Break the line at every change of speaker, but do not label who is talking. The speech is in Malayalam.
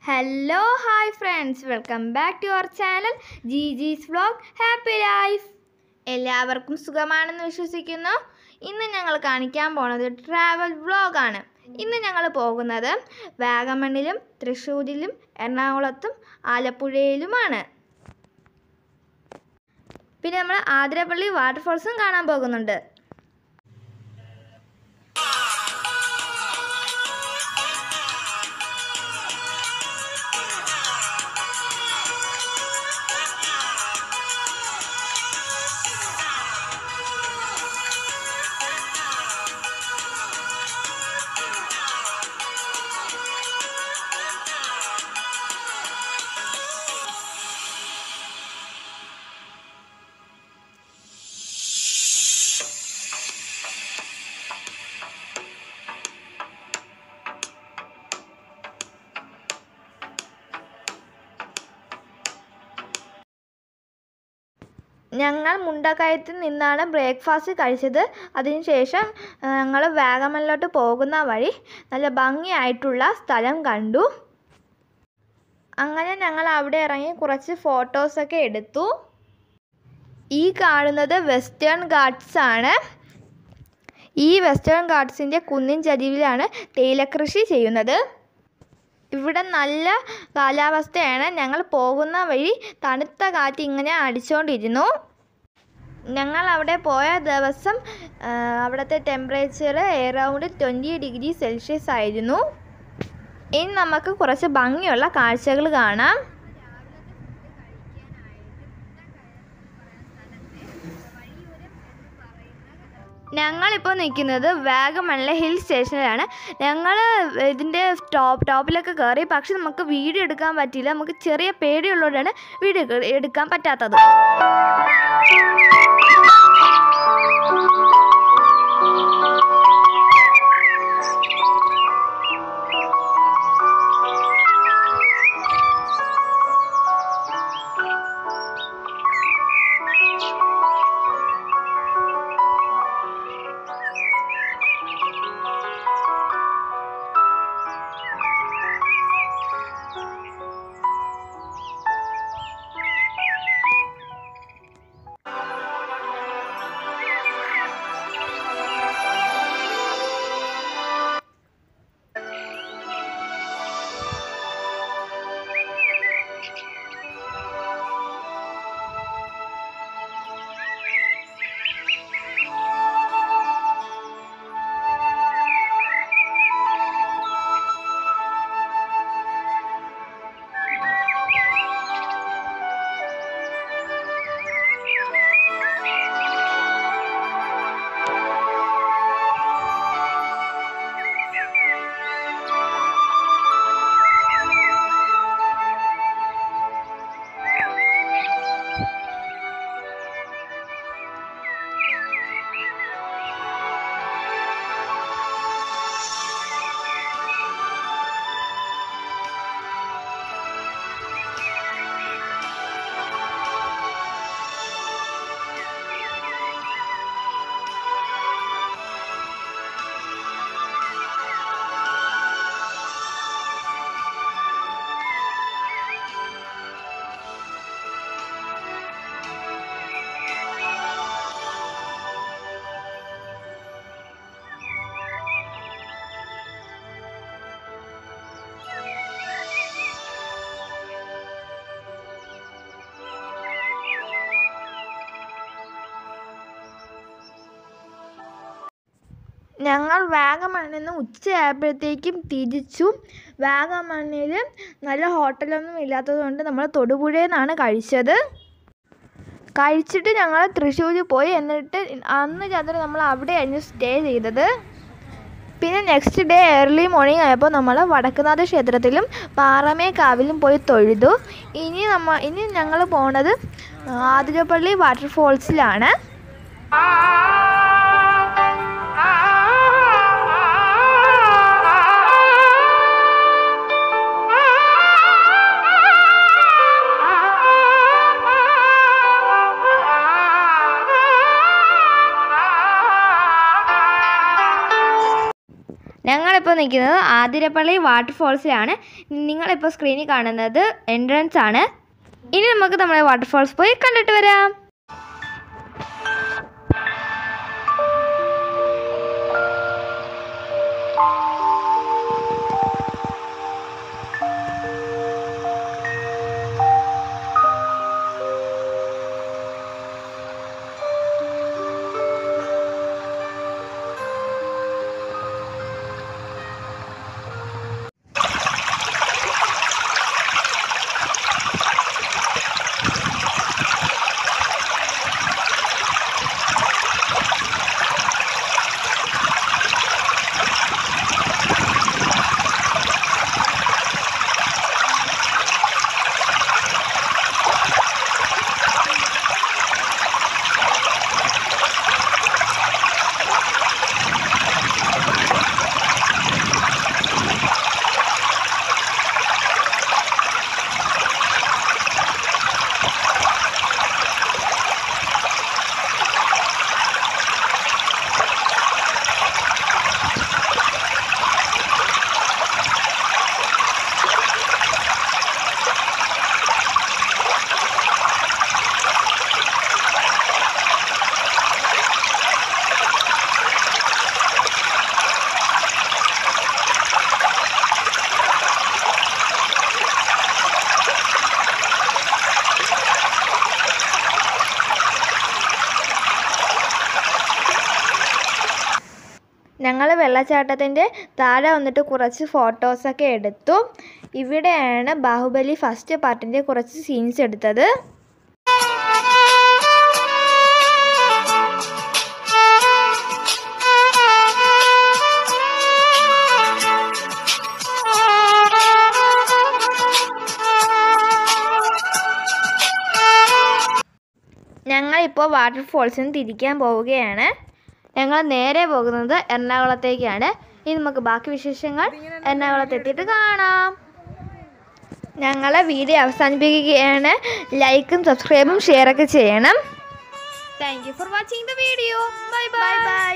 Hello, hi friends, welcome back to our channel Gigi's Vlog Happy Life. എല്ലാവർക്കും സുഖമാണെന്ന് വിശ്വസിക്കുന്നു. ഇന്ന് ഞങ്ങൾ കാണിക്കാൻ പോകുന്നത് ട്രാവൽ വ്ളോഗാണ്. ഇന്ന് ഞങ്ങൾ പോകുന്നത് വാഗമണ്ണിലും തൃശ്ശൂരിലും എറണാകുളത്തും ആലപ്പുഴയിലുമാണ്. പിന്നെ നമ്മൾ ആതിരപ്പള്ളി വാട്ടർഫോൾസും കാണാൻ പോകുന്നുണ്ട്. ഞങ്ങൾ മുണ്ടക്കയത്തിൽ നിന്നാണ് ബ്രേക്ക്ഫാസ്റ്റ് കഴിച്ചത്. അതിനുശേഷം ഞങ്ങൾ വാഗമണിലോട്ട് പോകുന്ന വഴി നല്ല ഭംഗിയായിട്ടുള്ള സ്ഥലം കണ്ടു. അങ്ങനെ ഞങ്ങൾ അവിടെ ഇറങ്ങി കുറച്ച് ഫോട്ടോസൊക്കെ എടുത്തു. ഈ കാണുന്നത് വെസ്റ്റേൺ ഗാർഡ്സ് ആണ്. ഈ വെസ്റ്റേൺ ഗാർഡ്സിൻ്റെ കുന്നിൻ ചരിവിലാണ് തേയിലക്കൃഷി ചെയ്യുന്നത്. ഇവിടെ നല്ല കാലാവസ്ഥയാണ്. ഞങ്ങൾ പോകുന്ന വഴി തണുത്ത കാറ്റ് ഇങ്ങനെ അടിച്ചുകൊണ്ടിരുന്നു. ഞങ്ങൾ അവിടെ പോയ ദിവസം അവിടുത്തെ ടെമ്പറേച്ചർ എറൗണ്ട് 20 ഡിഗ്രി സെൽഷ്യസ് ആയിരുന്നു. ഇനി നമുക്ക് കുറച്ച് ഭംഗിയുള്ള കാഴ്ചകൾ കാണാം. ഞങ്ങളിപ്പോൾ നിൽക്കുന്നത് വാഗമണിലെ ഹിൽ സ്റ്റേഷനിലാണ്. ഞങ്ങൾ ഇതിൻ്റെ ടോപ്പിലൊക്കെ കയറി, പക്ഷെ നമുക്ക് വീഡിയോ എടുക്കാൻ പറ്റിയില്ല. നമുക്ക് ചെറിയ പേടിയുള്ളതുകൊണ്ടാണ് വീഡിയോ എടുക്കാൻ പറ്റാത്തത്. ഞങ്ങൾ വാഗമണിൽ നിന്ന് ഉച്ചയായപ്പോഴത്തേക്കും തിരിച്ചു. വാഗമണ്ണിൽ നല്ല ഹോട്ടലൊന്നും ഇല്ലാത്തതുകൊണ്ട് നമ്മൾ തൊടുപുഴയിൽ നിന്നാണ് കഴിച്ചത്. കഴിച്ചിട്ട് ഞങ്ങൾ തൃശ്ശൂർ പോയി. എന്നിട്ട് അന്ന് രാത്രി നമ്മൾ അവിടെയായിരുന്നു സ്റ്റേ ചെയ്തത്. പിന്നെ നെക്സ്റ്റ് ഡേ ഏർലി മോർണിംഗ് ആയപ്പോൾ നമ്മൾ വടക്കുന്നാഥ ക്ഷേത്രത്തിലും പാറമേക്കാവിലും പോയി തൊഴുതു. ഇനി ഞങ്ങൾ പോണത് ആതിരപ്പള്ളി വാട്ടർഫോൾസിലാണ്. ഞങ്ങളിപ്പോൾ ഞങ്ങളിപ്പോൾ നിൽക്കുന്നത് ആതിരപ്പള്ളി വാട്ടർഫോൾസിലാണ്. നിങ്ങളിപ്പോൾ സ്ക്രീനിൽ കാണുന്നത് എൻട്രൻസ് ആണ്. ഇനി നമുക്ക് നമ്മുടെ വാട്ടർഫോൾസ് പോയി കണ്ടിട്ട് വരാം. ഞങ്ങൾ വെള്ളച്ചാട്ടത്തിൻ്റെ താഴെ വന്നിട്ട് കുറച്ച് ഫോട്ടോസൊക്കെ എടുത്തു. ഇവിടെയാണ് ബാഹുബലി ഫസ്റ്റ് പാർട്ടിൻ്റെ കുറച്ച് സീൻസ് എടുത്തത്. ഞങ്ങളിപ്പോൾ വാട്ടർഫോൾസിൽ നിന്ന് തിരിക്കാൻ പോവുകയാണ്. ഞങ്ങൾ നേരെ പോകുന്നത് എറണാകുളത്തേക്കാണ്. ഇനി നമുക്ക് ബാക്കി വിശേഷങ്ങൾ എറണാകുളത്ത് എത്തിയിട്ട് കാണാം. ഞങ്ങളെ വീഡിയോ അവസാനിപ്പിക്കുകയാണ്. ലൈക്കും സബ്സ്ക്രൈബും ഷെയറൊക്കെ ചെയ്യണം. Thank you for watching the video. Bye by.